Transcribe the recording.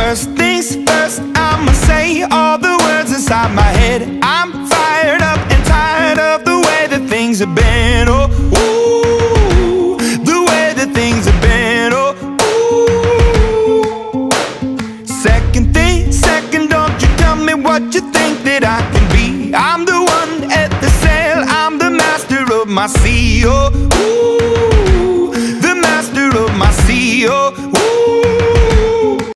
First things first, I'ma say all the words inside my head. I'm fired up and tired of the way that things have been. Oh, ooh, the way that things have been. Oh, ooh. Second thing, second, don't you tell me what you think that I can be. I'm the one at the sail, I'm the master of my sea. Oh, ooh, the master of my sea. Oh, ooh.